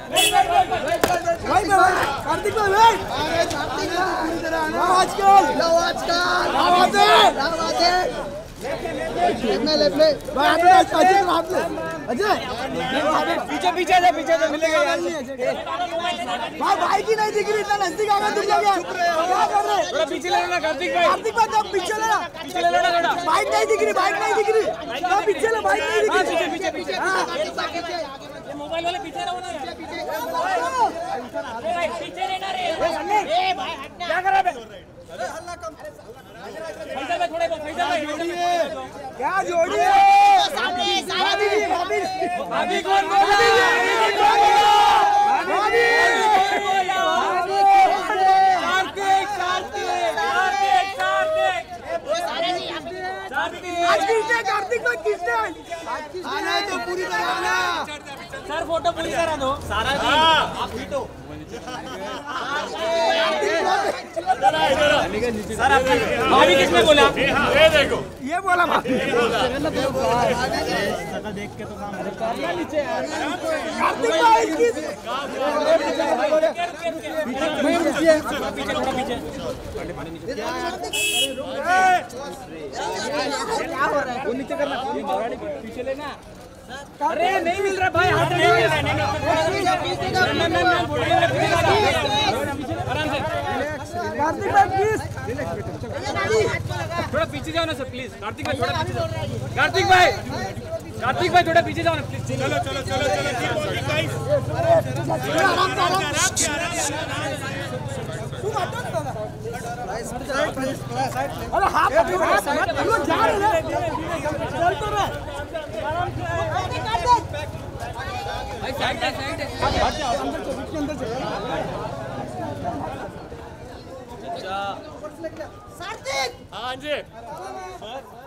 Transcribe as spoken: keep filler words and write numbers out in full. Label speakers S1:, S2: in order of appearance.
S1: भाई कार्तिक भाई भाई आजकल
S2: पीछे पीछे से पीछे से मिलेगा यार।
S1: भाई भाई की नहीं दिख रही, इतना नजदीक आ गए तुम लोग क्या कर रहे?
S2: थोड़ा पीछे ले लेना कार्तिक भाई।
S1: कार्तिक भाई जब पीछे लेना,
S2: पीछे ले लेना थोड़ा।
S1: बाइक नहीं दिख रही, बाइक नहीं दिख रही, पीछे ले, बाइक नहीं दिख रही।
S2: पीछे पीछे पीछे मोबाइल वाले पीछे रहो ना यार। पीछे रहना रे। ए भाई हटना। क्या कर रहा है? अरे हल्ला कम। फैसल भाई थोड़े फैसल भाई
S1: क्या जोड़ी है?
S2: भाभी भाभी भाभी कौन बोल रहा है?
S1: भाभी
S2: कार्तिक कार्तिक कार्तिक कार्तिक वो सारे नहीं
S1: आज किसने कार्तिक भाई किसने आना है तो पूरी तरह आना।
S2: सर फोटो पूरी करा दो सारा भी आप भी तो सर आपकी भाभी किसने बोला?
S3: ये देखो
S1: ये बोला भाभी
S2: देख के तो काम करना नीचे
S1: कार्तिक भाई किस मैं पीछे
S2: पीछे थोड़ा पीछे
S1: क्या हो रहा है?
S2: वो नीचे करना पीछे लेना। अरे नहीं मिल रहा भाई, हाथ नहीं मिल रहा है। आराम से
S1: कार्तिक भाई प्लीज
S2: थोड़ा पीछे जाओ ना सर प्लीज। कार्तिक भाई थोड़ा पीछे जाओ। कार्तिक भाई कार्तिक भाई थोड़ा पीछे जाओ ना प्लीज।
S3: चलो चलो चलो चलो
S1: अरे हाथ हम लोग जा रहे हैं, चल तो रहे
S2: भाई साइड साइड
S1: अंदर चल, बीच के अंदर चल।
S3: हाँ जी